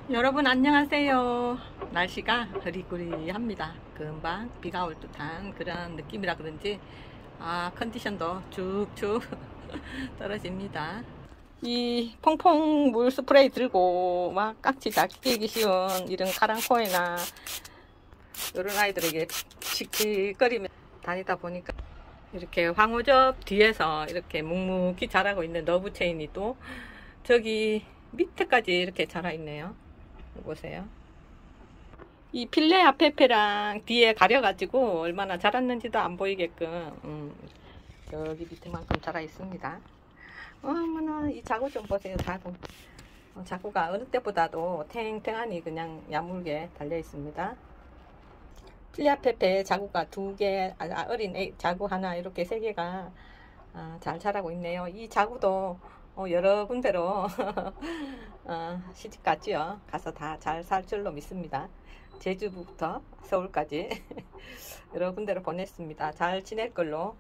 여러분 안녕하세요. 날씨가 흐리구리합니다. 금방 비가 올 듯한 그런 느낌이라 그런지 컨디션도 쭉쭉 떨어집니다. 이 퐁퐁 물 스프레이 들고 막 깍지 다 끼기 쉬운 이런 카랑코에나 이런 아이들에게 씩씩거리며 다니다 보니까 이렇게 황호접 뒤에서 이렇게 묵묵히 자라고 있는 러브체인이 또 저기 밑에까지 이렇게 자라 있네요. 보세요. 이 필레아 페페랑 뒤에 가려가지고 얼마나 자랐는지도 안 보이게끔 저기 밑에만큼 자라 있습니다. 어머나 이 자구 좀 보세요. 자구. 자구가 어느 때보다도 탱탱하니 그냥 야물게 달려 있습니다. 필레아 페페 자구가 2개, 어린 자구 하나 이렇게 3개가 잘 자라고 있네요. 이 자구도 여러 군데로 시집 갔지요. 가서 다 잘 살 줄로 믿습니다. 제주부터 서울까지 여러 군데로 보냈습니다. 잘 지낼 걸로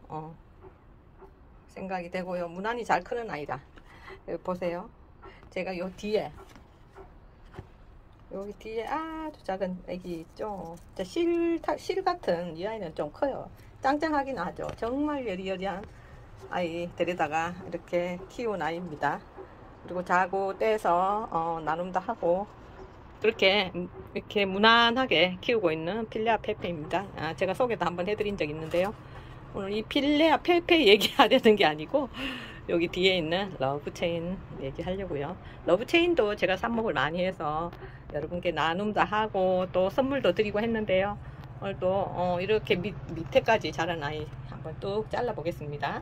생각이 되고요. 무난히 잘 크는 아이다. 여기 보세요. 제가 요 뒤에 여기 뒤에 아주 작은 애기 있죠. 실 같은 이 아이는 좀 커요. 짱짱하긴 하죠. 정말 여리여리한 아이 데려다가 이렇게 키운 아이입니다. 그리고 자고 떼서 나눔도 하고 그렇게 이렇게 무난하게 키우고 있는 필레아 페페입니다. 제가 소개도 한번 해드린 적 있는데요. 오늘 이 필레아 페페 얘기하려는 게 아니고 여기 뒤에 있는 러브체인 얘기하려고요. 러브체인도 제가 삽목을 많이 해서 여러분께 나눔도 하고 또 선물도 드리고 했는데요. 오늘도 이렇게 밑에까지 자란 아이 한번 뚝 잘라 보겠습니다.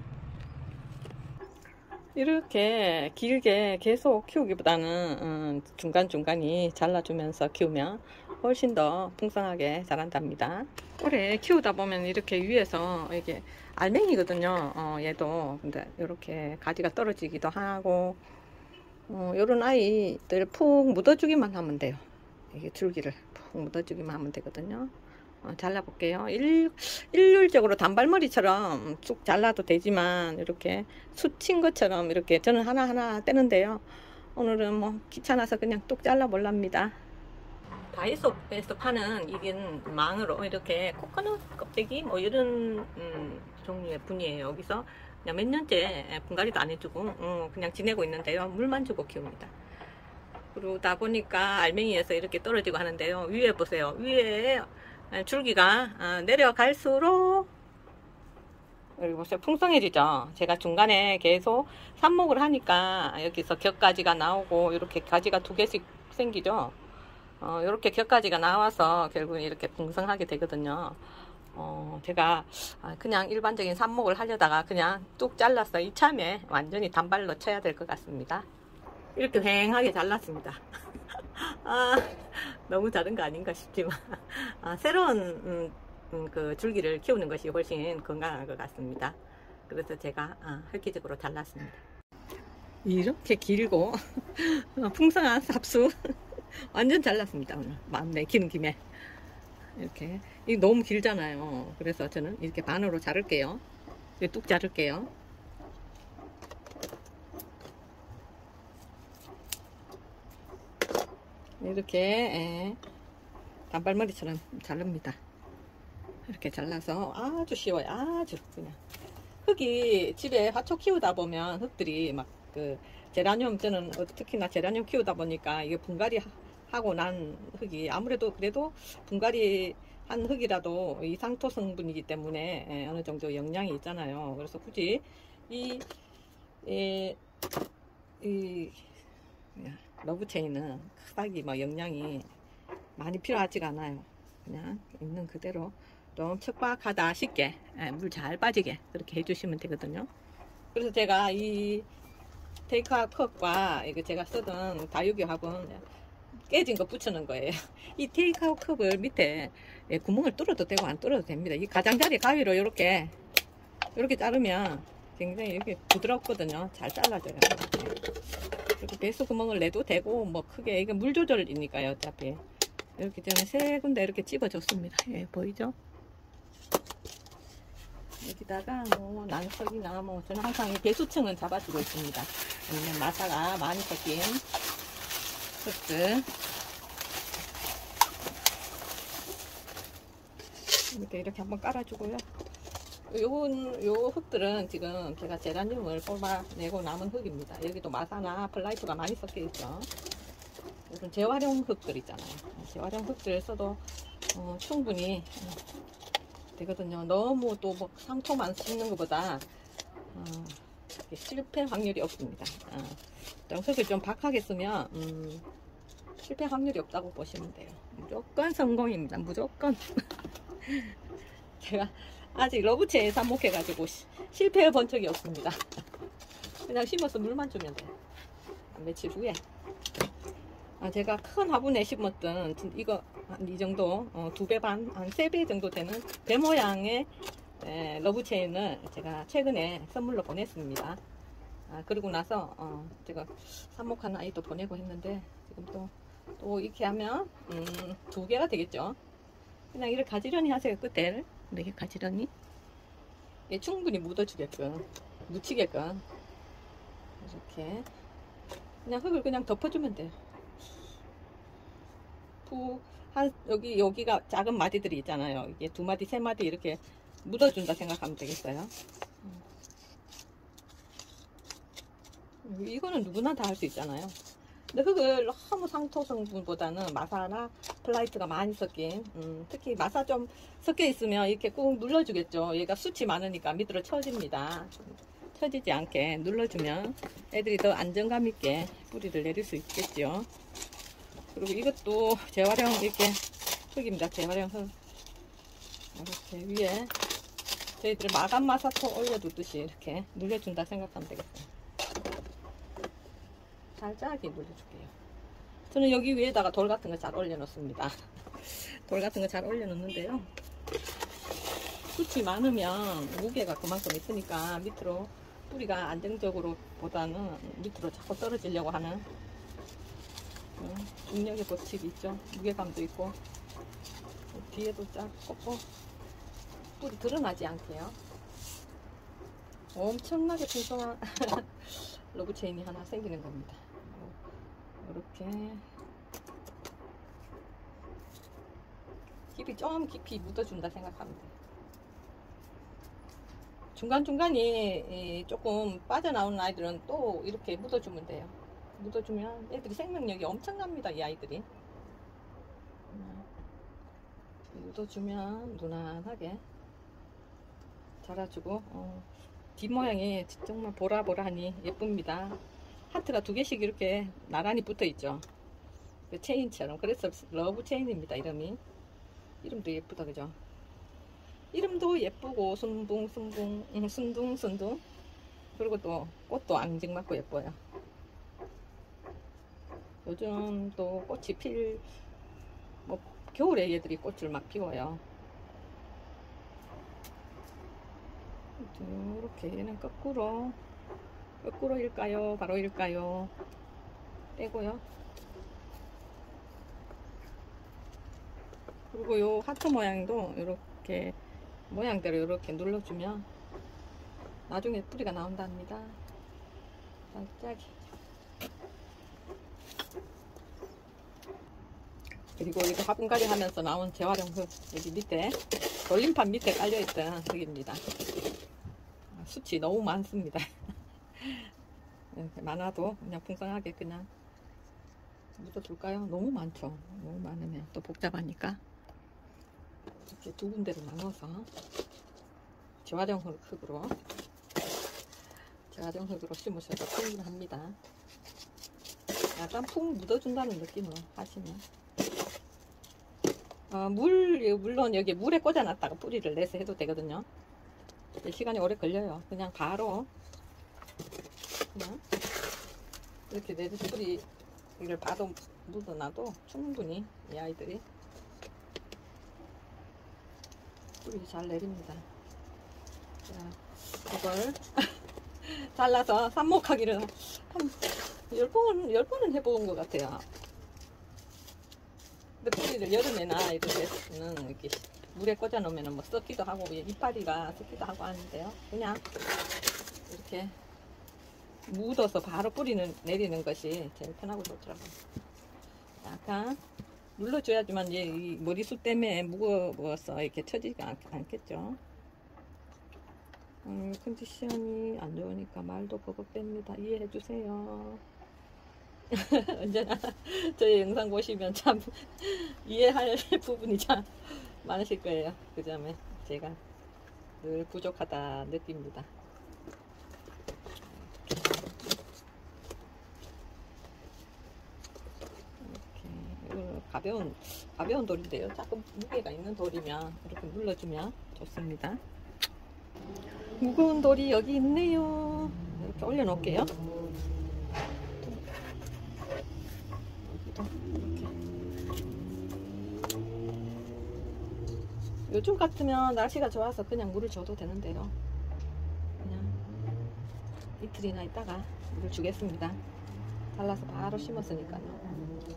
이렇게 길게 계속 키우기보다는 중간중간이 잘라주면서 키우면 훨씬 더 풍성하게 자란답니다. 오래 키우다 보면 이렇게 위에서 이게 알맹이거든요. 얘도 근데 이렇게 가지가 떨어지기도 하고 요런 아이들 푹 묻어주기만 하면 돼요. 이게 줄기를 푹 묻어주기만 하면 되거든요. 잘라볼게요. 일률적으로 단발머리처럼 쭉 잘라도 되지만 이렇게 수친 것처럼 이렇게 저는 하나하나 떼는데요. 오늘은 뭐 귀찮아서 그냥 뚝 잘라볼랍니다. 다이소에서 파는 이긴 망으로 이렇게 코코넛 껍데기 뭐 이런 종류의 분이에요. 여기서 그냥 몇 년째 분갈이도 안 해주고 그냥 지내고 있는데요. 물만 주고 키웁니다. 그러다 보니까 알맹이에서 이렇게 떨어지고 하는데요. 위에 보세요. 위에 줄기가 내려갈수록 여기 보세요. 풍성해지죠. 제가 중간에 계속 삽목을 하니까 여기서 격가지가 나오고 이렇게 가지가 2개씩 생기죠. 이렇게 격가지가 나와서 결국 이렇게 풍성하게 되거든요. 제가 그냥 일반적인 삽목을 하려다가 그냥 뚝 잘랐어. 이참에 완전히 단발로 쳐야 될 것 같습니다. 이렇게 휑하게 잘랐습니다. 너무 자른 거 아닌가 싶지만 새로운 그 줄기를 키우는 것이 훨씬 건강한 것 같습니다. 그래서 제가 획기적으로 잘랐습니다. 이렇게 길고 풍성한 삽수 완전 잘랐습니다. 오늘 마음 내키는 김에 이렇게 이게 너무 길잖아요. 그래서 저는 이렇게 반으로 자를게요. 뚝 자를게요. 이렇게 단발머리처럼 자릅니다. 이렇게 잘라서 아주 쉬워요. 아주 그냥 흙이 집에 화초 키우다 보면 흙들이 막 그 제라늄 저는 특히나 제라늄 키우다 보니까 이게 분갈이 하고 난 흙이 아무래도 그래도 분갈이 한 흙이라도 이상토 성분이기 때문에 어느 정도 영양이 있잖아요. 그래서 굳이 이 러브체인은 그닥이 뭐 영양이 많이 필요하지가 않아요. 그냥 있는 그대로 좀 척박하다 싶게 물 잘 빠지게 그렇게 해주시면 되거든요. 그래서 제가 이 테이크아웃 컵과 이거 제가 쓰던 다육이 화분 깨진 거 붙여놓은 거예요. 이 테이크아웃 컵을 밑에 구멍을 뚫어도 되고 안 뚫어도 됩니다. 이 가장자리 가위로 이렇게 자르면 굉장히 이렇게 부드럽거든요. 잘 잘라져요. 이렇게 배수 구멍을 내도 되고 뭐 크게 이게 물 조절이니까요. 어차피 이렇게 저는 3군데 이렇게 찝어줬습니다. 예, 보이죠? 여기다가 뭐 난석이나 뭐 저는 항상 이 배수층은 잡아주고 있습니다. 아니면 마사가 많이 섞인 흙들 이렇게 한번 깔아주고요. 요 흙들은 지금 제가 제라늄을 뽑아내고 남은 흙입니다. 여기도 마사나 플라이트가 많이 섞여 있죠. 이런 재활용 흙들 있잖아요. 재활용 흙들 써도 충분히 되거든요. 너무 또 뭐 상토만 씹는 것보다 실패 확률이 없습니다. 흙을 좀 박하게 쓰면 실패 확률이 없다고 보시면 돼요. 무조건 성공입니다. 무조건. 제가 아직 러브체에 삽목해가지고 실패해 본 적이 없습니다. 그냥 심어서 물만 주면 돼요. 며칠 후에 제가 큰 화분에 심었던 이거 이 정도 2배 반, 한 3배 정도 되는 배 모양의 러브체인을 제가 최근에 선물로 보냈습니다. 그리고 나서 제가 삽목한 아이도 보내고 했는데 지금 또 이렇게 하면 2개가 되겠죠. 그냥 이렇게 가지런히 하세요. 끝에 이렇게 가지런히 충분히 묻어주게끔 묻히게끔 이렇게 그냥 흙을 그냥 덮어주면 돼요. 여기가 작은 마디들이 있잖아요. 이게 2마디 3마디 이렇게 묻어준다 생각하면 되겠어요. 이거는 누구나 다 할 수 있잖아요. 근데 흙을 너무 상토 성분보다는 마사나 플라이트가 많이 섞인 특히 마사 좀 섞여 있으면 이렇게 꾹 눌러주겠죠. 얘가 숱이 많으니까 밑으로 쳐집니다. 쳐지지 않게 눌러주면 애들이 더 안정감 있게 뿌리를 내릴 수 있겠죠. 그리고 이것도 재활용 이렇게 흙입니다. 재활용 흙 이렇게 위에 저희들 마감 마사토 올려두듯이 이렇게 눌려준다 생각하면 되겠어요. 살짝이 눌러줄게요. 저는 여기 위에다가 돌 같은 거 잘 올려놓습니다. 돌 같은 거 잘 올려놓는데요. 숱이 많으면 무게가 그만큼 있으니까 밑으로 뿌리가 안정적으로 보다는 밑으로 자꾸 떨어지려고 하는 중력의 법칙이 있죠. 무게감도 있고 뒤에도 쫙 꺾고 뿌리 드러나지 않게요. 엄청나게 풍성한 러브체인이 하나 생기는 겁니다. 이렇게 깊이 좀 깊이 묻어준다 생각하면 돼요. 중간중간이 조금 빠져나오는 아이들은 또 이렇게 묻어주면 돼요. 묻어주면 애들이 생명력이 엄청납니다. 이 아이들이 묻어주면 무난하게 자라주고 뒷모양이 정말 보라보라하니 예쁩니다. 하트가 2개씩 이렇게 나란히 붙어 있죠. 그 체인처럼. 그래서 러브 체인입니다. 이름도 예쁘다, 그죠? 이름도 예쁘고 순둥순둥 그리고 또 꽃도 앙증맞고 예뻐요. 요즘 또 꽃이 겨울에 얘들이 꽃을 막 피워요. 이렇게 얘는 거꾸로일까요? 바로일까요? 떼고요. 그리고 요 하트 모양도 이렇게 모양대로 이렇게 눌러주면 나중에 뿌리가 나온답니다. 살짝이. 그리고 이거 화분갈이 하면서 나온 재활용 흙 여기 밑에 돌림판 밑에 깔려있던 흙입니다. 숱이 너무 많습니다. 이렇게 많아도 그냥 풍성하게 그냥 묻어둘까요? 너무 많죠. 너무 많으면 또 복잡하니까 이렇게 2군데로 나눠서 재활용 흙으로 심으셔도 충분합니다. 약간 푹 묻어준다는 느낌으로 하시면 물론 여기 물에 꽂아놨다가 뿌리를 내서 해도 되거든요. 시간이 오래 걸려요. 그냥 바로 그냥 이렇게 내린 뿌리를 바로 묻어놔도 충분히 이 아이들이 뿌리 잘 내립니다. 자, 이걸 잘라서 삽목하기를 한 10번은 해본 것 같아요. 근데 뿌리를 여름에나 이럴 때는 이렇게 물에 꽂아 놓으면 뭐 썩기도 하고 이파리가 썩기도 하고 하는데요. 그냥 이렇게 묻어서 바로 뿌리는 내리는 것이 제일 편하고 좋더라고요. 약간 눌러줘야지만 이제 이 머리숱 때문에 무거워서 이렇게 처지가 않겠죠. 컨디션이 안 좋으니까 말도 버벅댑니다. 이해해주세요. 언제나 저희 영상 보시면 참 이해할 부분이 참 많으실 거예요. 그 점에 제가 늘 부족하다 느낍니다. 가벼운 돌인데요. 조금 무게가 있는 돌이면 이렇게 눌러주면 좋습니다. 무거운 돌이 여기 있네요. 이렇게 올려놓을게요. 요즘 같으면 날씨가 좋아서 그냥 물을 줘도 되는데요. 그냥 이틀이나 있다가 물을 주겠습니다. 잘라서 바로 심었으니까요.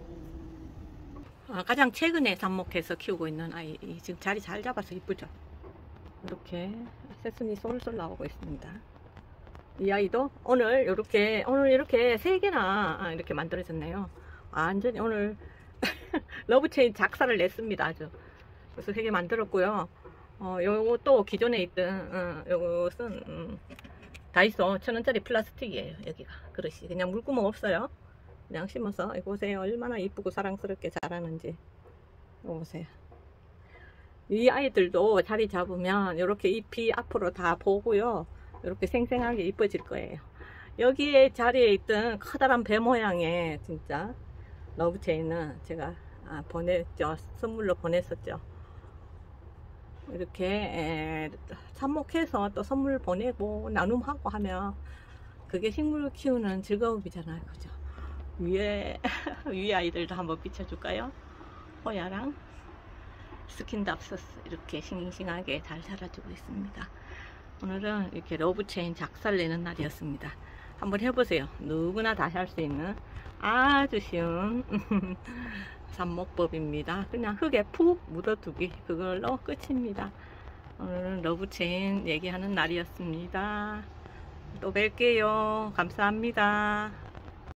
가장 최근에 삽목해서 키우고 있는 아이, 지금 자리 잘 잡아서 이쁘죠? 이렇게 새순이 쏠쏠 나오고 있습니다. 이 아이도 오늘 이렇게 3개나 이렇게 만들어졌네요. 완전히 오늘 러브체인 작사를 냈습니다. 아주. 그래서 3개 만들었고요. 요것도 기존에 있던 요것은 다이소 1000원짜리 플라스틱이에요. 여기가 그릇이 그냥 물구멍 없어요. 그냥 심어서 이거 보세요. 얼마나 이쁘고 사랑스럽게 자라는지. 이거 보세요. 이 아이들도 자리 잡으면 이렇게 잎이 앞으로 다 보고요. 이렇게 생생하게 이뻐질 거예요. 여기에 자리에 있던 커다란 배 모양의 진짜 러브체인은 제가 보냈죠. 선물로 보냈었죠. 이렇게 삽목해서 또 선물 보내고 나눔하고 하면 그게 식물 키우는 즐거움이잖아요. 그죠? 위에 아이들도 한번 비춰줄까요? 호야랑 스킨답서스 이렇게 싱싱하게 잘 자라주고 있습니다. 오늘은 이렇게 러브체인 작살 내는 날이었습니다. 한번 해보세요. 누구나 다시 할 수 있는 아주 쉬운 삽목법입니다. 그냥 흙에 푹 묻어두기, 그걸로 끝입니다. 오늘은 러브체인 얘기하는 날이었습니다. 또 뵐게요. 감사합니다.